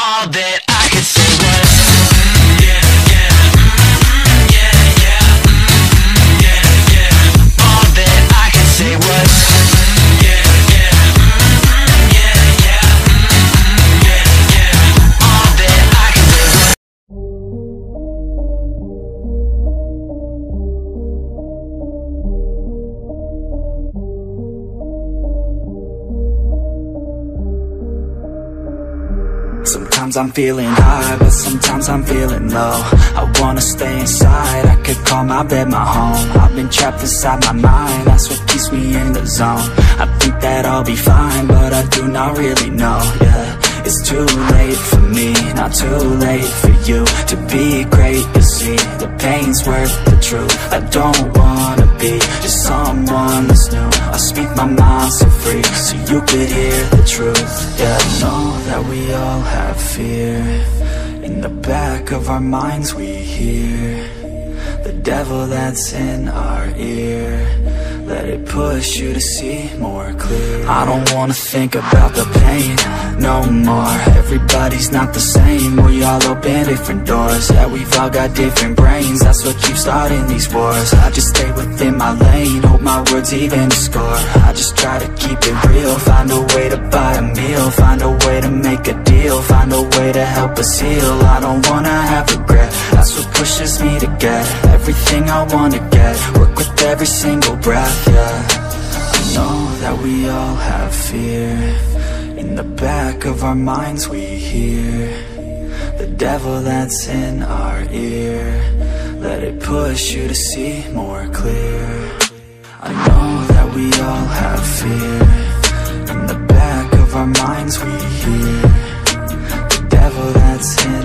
all that I could say was yeah, yeah, yeah, yeah, yeah, yeah. All that I could say was yeah, yeah, yeah, yeah, yeah, yeah. All that I could say was. Sometimes I'm feeling high, but sometimes I'm feeling low. I wanna stay inside, I could call my bed my home. I've been trapped inside my mind, that's what keeps me in the zone. I think that I'll be fine, but I do not really know, yeah. It's too late for me, not too late for you. To be great, you see, the pain's worth the truth. I don't wanna be just someone that's new. I speak my mind so free, so you could hear the truth. Yeah, I know that we all have fear. In the back of our minds we hear the devil that's in our ear. Let it push you to see more clear. I don't wanna think about the pain no more. Everybody's not the same, we all open different doors. Yeah, we've all got different brains, that's what keeps starting these wars. I just stay within my lane, hope my words even score. I just try to keep it real, find a way to buy a meal, find a way to make a deal, find a way to help us heal. I don't wanna have regret, that's what pushes me to get everything I wanna get, work with every single breath, yeah. I know that we all have fear. In the back of our minds we hear the devil that's in our ear. Let it push you to see more clear. I know that we all have fear. In the back of our minds we hear the devil that's in